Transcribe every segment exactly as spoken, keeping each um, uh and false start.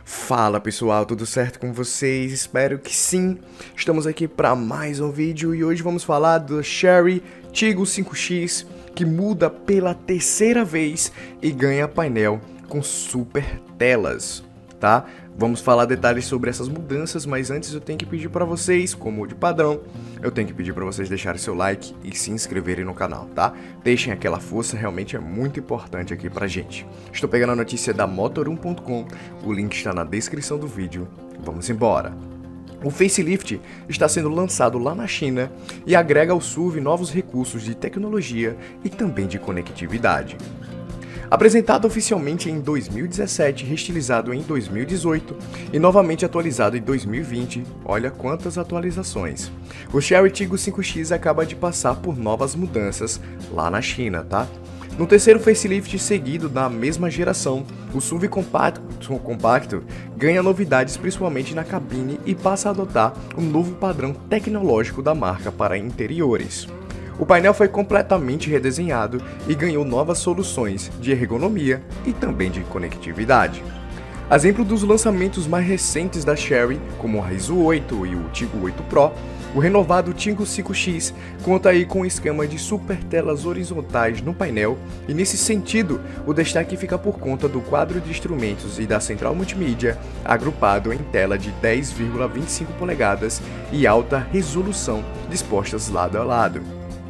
Fala pessoal, tudo certo com vocês? Espero que sim. Estamos aqui para mais um vídeo e hoje vamos falar do Cherry Tiggo cinco X, que muda pela terceira vez e ganha painel com super telas, tá? Vamos falar detalhes sobre essas mudanças, mas antes eu tenho que pedir para vocês, como de padrão, eu tenho que pedir para vocês deixarem seu like e se inscreverem no canal, tá? Deixem aquela força, realmente é muito importante aqui pra gente. Estou pegando a notícia da motor um ponto com, o link está na descrição do vídeo. Vamos embora! O facelift está sendo lançado lá na China e agrega ao S U V novos recursos de tecnologia e também de conectividade. Apresentado oficialmente em dois mil e dezessete, reestilizado em dois mil e dezoito e novamente atualizado em dois mil e vinte, olha quantas atualizações. O Cherry Tiggo cinco X acaba de passar por novas mudanças lá na China, tá? No terceiro facelift seguido da mesma geração, o S U V compacto, compacto ganha novidades principalmente na cabine e passa a adotar um novo padrão tecnológico da marca para interiores. O painel foi completamente redesenhado e ganhou novas soluções de ergonomia e também de conectividade. Exemplo dos lançamentos mais recentes da Cherry, como o Raizo oito e o Tiggo oito Pro, o renovado Tiggo cinco X conta aí com um esquema de super telas horizontais no painel e nesse sentido o destaque fica por conta do quadro de instrumentos e da central multimídia agrupado em tela de dez vírgula vinte e cinco polegadas e alta resolução dispostas lado a lado.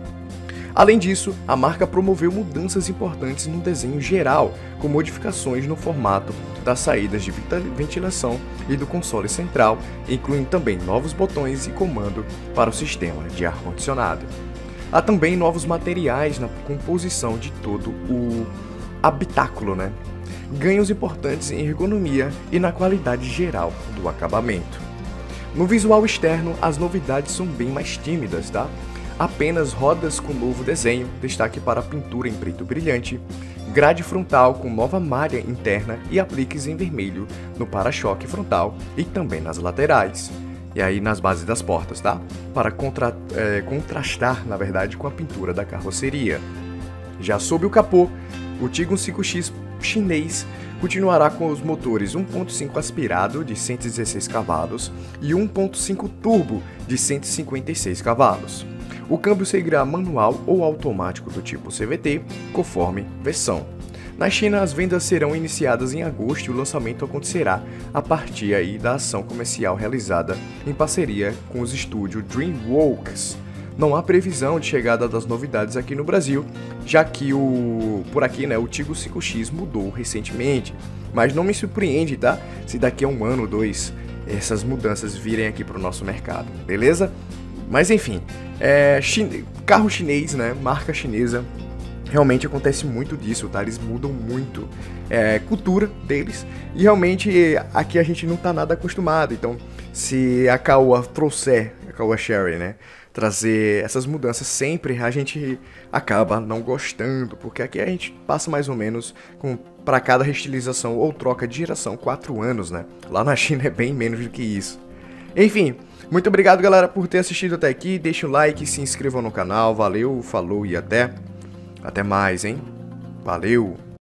Além disso, a marca promoveu mudanças importantes no desenho geral, com modificações no formato das saídas de ventilação e do console central, incluindo também novos botões e comando para o sistema de ar-condicionado. Há também novos materiais na composição de todo o habitáculo, né? Ganhos importantes em ergonomia e na qualidade geral do acabamento. No visual externo, as novidades são bem mais tímidas, tá? Apenas rodas com novo desenho, destaque para a pintura em preto brilhante, grade frontal com nova malha interna e apliques em vermelho no para-choque frontal e também nas laterais. E aí nas bases das portas, tá? Para contra, é, contrastar, na verdade, com a pintura da carroceria. Já sob o capô, o Tiggo cinco X chinês continuará com os motores um ponto cinco aspirado de cento e dezesseis cavalos e um ponto cinco turbo de cento e cinquenta e seis cavalos. O câmbio seguirá manual ou automático do tipo C V T, conforme versão. Na China, as vendas serão iniciadas em agosto e o lançamento acontecerá a partir aí da ação comercial realizada em parceria com os estúdios DreamWorks. Não há previsão de chegada das novidades aqui no Brasil, já que o por aqui, né, o Tiggo cinco X mudou recentemente, mas não me surpreende, tá? Se daqui a um ano ou dois essas mudanças virem aqui para o nosso mercado, beleza? Mas enfim, é, chine... carro chinês, né, marca chinesa, realmente acontece muito disso, tá? Eles mudam muito é, cultura deles e realmente aqui a gente não tá nada acostumado. Então, se a Caoa trouxer, a Caoa Cherry, né, trazer essas mudanças sempre, a gente acaba não gostando, porque aqui a gente passa mais ou menos com para cada reestilização ou troca de geração quatro anos, né? Lá na China é bem menos do que isso. Enfim, muito obrigado galera por ter assistido até aqui, deixa o like, se inscrevam no canal, valeu, falou e até, até mais, hein? Valeu!